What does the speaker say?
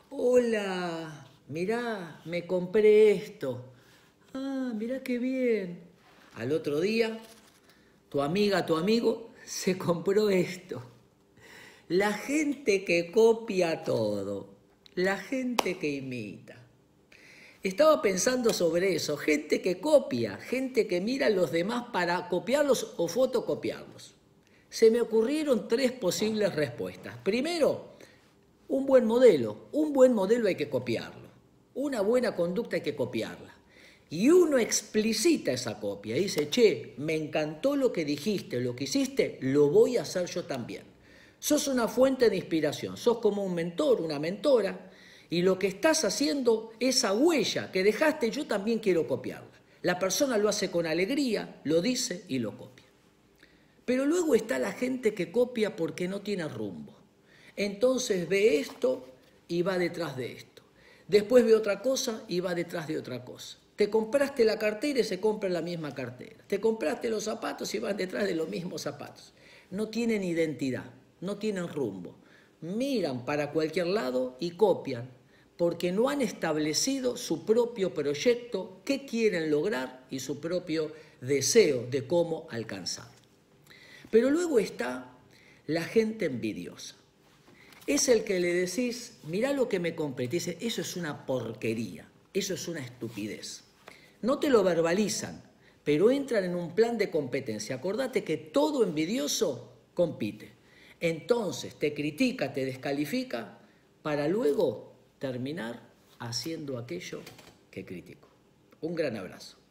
Hola, mirá, me compré esto. Ah, mirá qué bien. Al otro día, tu amiga, tu amigo, se compró esto. La gente que copia todo, la gente que imita. Estaba pensando sobre eso, gente que copia, gente que mira a los demás para copiarlos o fotocopiarlos. Se me ocurrieron tres posibles respuestas. Primero, un buen modelo hay que copiarlo. Una buena conducta hay que copiarla. Y uno explicita esa copia, dice, che, me encantó lo que dijiste, lo que hiciste, lo voy a hacer yo también. Sos una fuente de inspiración, sos como un mentor, una mentora, y lo que estás haciendo, esa huella que dejaste, yo también quiero copiarla. La persona lo hace con alegría, lo dice y lo copia. Pero luego está la gente que copia porque no tiene rumbo. Entonces ve esto y va detrás de esto. Después ve otra cosa y va detrás de otra cosa. Te compraste la cartera y se compra la misma cartera. Te compraste los zapatos y van detrás de los mismos zapatos. No tienen identidad, no tienen rumbo. Miran para cualquier lado y copian, porque no han establecido su propio proyecto, qué quieren lograr y su propio deseo de cómo alcanzarlo. Pero luego está la gente envidiosa. Es el que le decís, mirá lo que me compré. Y te dice, eso es una porquería, eso es una estupidez. No te lo verbalizan, pero entran en un plan de competencia. Acordate que todo envidioso compite. Entonces te critica, te descalifica, para luego terminar haciendo aquello que criticó. Un gran abrazo.